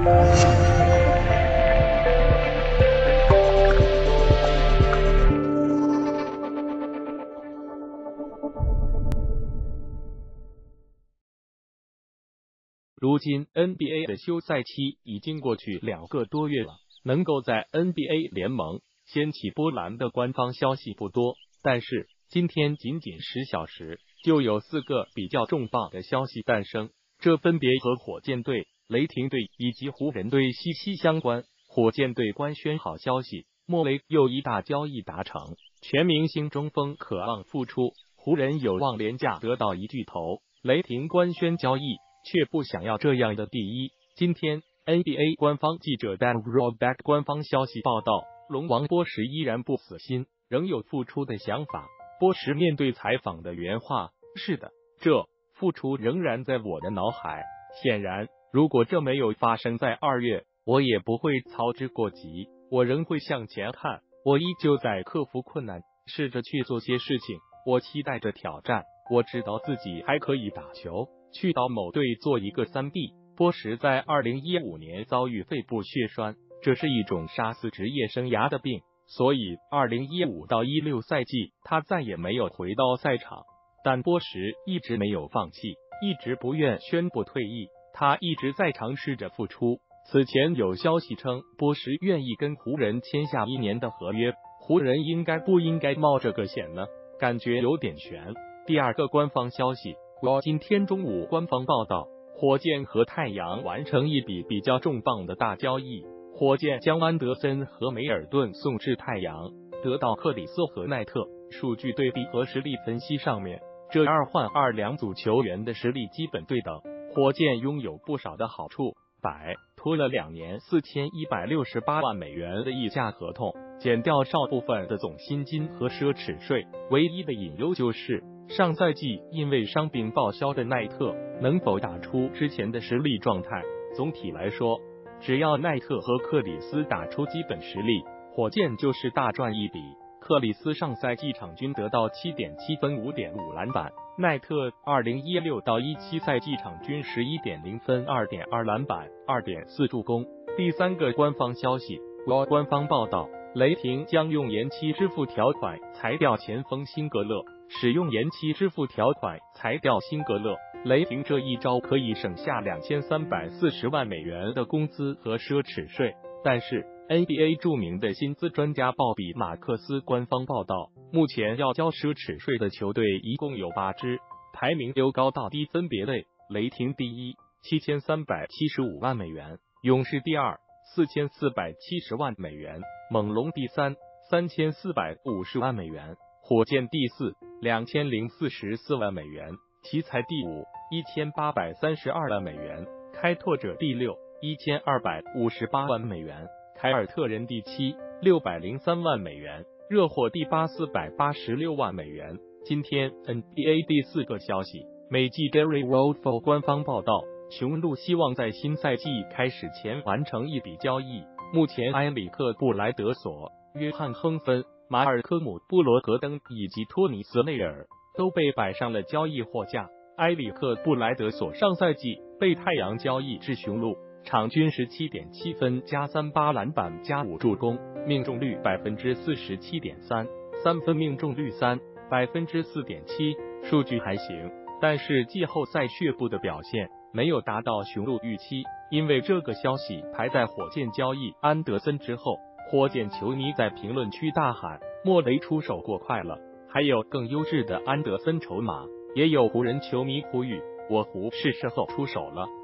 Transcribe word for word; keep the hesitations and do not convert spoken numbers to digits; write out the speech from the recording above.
如今 N B A 的休赛期已经过去两个多月了，能够在 N B A 联盟掀起波澜的官方消息不多，但是今天仅仅十小时就有四个比较重磅的消息诞生，这分别和火箭队、雷霆队以及湖人队息息相关。火箭队官宣好消息，莫雷又一大交易达成，全明星中锋可望复出，湖人有望廉价得到一巨头，雷霆官宣交易却不想要这样的第一。今天 N B A 官方记者 Dan Rollback 官方消息报道，龙王波什依然不死心，仍有复出的想法。波什面对采访的原话：是的，这复出仍然在我的脑海。显然，如果这没有发生在二月，我也不会操之过急，我仍会向前看，我依旧在克服困难，试着去做些事情，我期待着挑战，我知道自己还可以打球，去到某队做一个三 D。 波什在二零一五年遭遇肺部血栓，这是一种杀死职业生涯的病，所以二零一五到一六赛季他再也没有回到赛场。但波什一直没有放弃，一直不愿宣布退役，他一直在尝试着复出。此前有消息称波什愿意跟湖人签下一年的合约，湖人应该不应该冒这个险呢？感觉有点悬。第二个官方消息，今天中午官方报道，火箭和太阳完成一笔比较重磅的大交易，火箭将安德森和梅尔顿送至太阳，得到克里斯和奈特。数据对比和实力分析上面，这二换二两组球员的实力基本对等，火箭拥有不少的好处。百拖了两年四千一百六十八万美元的溢价合同，减掉少部分的总薪金和奢侈税，唯一的隐忧就是上赛季因为伤病报销的奈特能否打出之前的实力状态。总体来说，只要奈特和克里斯打出基本实力，火箭就是大赚一笔。克里斯上赛季场均得到 七点七分 五点五篮板，奈特二零一六到一七赛季场均 十一点零分 二点二篮板 二点四助攻。第三个官方消息，官方报道，雷霆将用延期支付条款裁掉前锋辛格勒，使用延期支付条款裁掉辛格勒，雷霆这一招可以省下两千三百四十万美元的工资和奢侈税。但是 N B A 著名的薪资专家鲍比·马克思官方报道，目前要交奢侈税的球队一共有八支，排名由高到低分别为：雷霆第一，七千三百七十五万美元；勇士第二，四千四百七十万美元；猛龙第三，三千四百五十万美元；火箭第四，两千零四十四万美元；奇才第五，一千八百三十二万美元；开拓者第六，一千二百五十八万美元；凯尔特人第七，六百零三万美元；热火第八，四百八十六万美元。今天 N B A 第四个消息，美籍 Gary Rodford 官方报道，雄鹿希望在新赛季开始前完成一笔交易。目前埃里克·布莱德索、约翰·亨芬、马尔科姆·布罗格登以及托尼斯内尔都被摆上了交易货架。埃里克·布莱德索上赛季被太阳交易至雄鹿，场均 十七点七分加三八篮板加五助攻，命中率 百分之四十七点三， 三分命中率 三 百分之四点七， 数据还行，但是季后赛血部的表现没有达到雄鹿预期。因为这个消息排在火箭交易安德森之后，火箭球迷在评论区大喊莫雷出手过快了，还有更优质的安德森筹码。也有湖人球迷呼吁我湖是时候出手了。